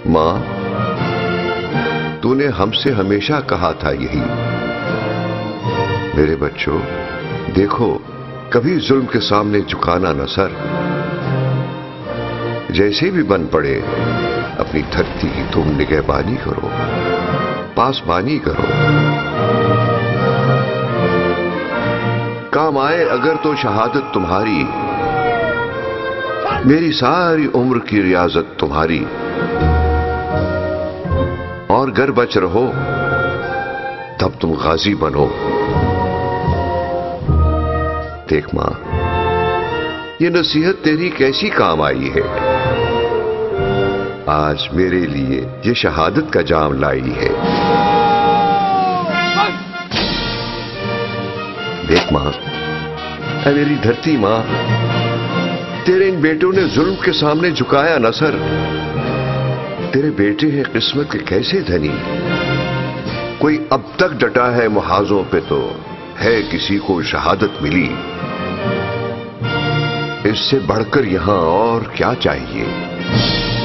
मां, तूने हमसे हमेशा कहा था यही। मेरे बच्चों, देखो, कभी जुल्म के सामने झुकाना न सर। जैसे भी बन पड़े, अपनी धरती की तुम निगहबानी करो, पासबानी करो। काम आए अगर तो शहादत तुम्हारी, मेरी सारी उम्र की रियाजत तुम्हारी। और गर बच रहो तब तुम गाजी बनो। देख मां, ये नसीहत तेरी कैसी काम आई है। आज मेरे लिए ये शहादत का जाम लाई है। देख मां, ऐ मेरी धरती मां, तेरे इन बेटों ने जुल्म के सामने झुकाया न सर। तेरे बेटे हैं किस्मत के कैसे धनी। कोई अब तक डटा है मुहाजों पे तो है किसी को शहादत मिली। इससे बढ़कर यहां और क्या चाहिए।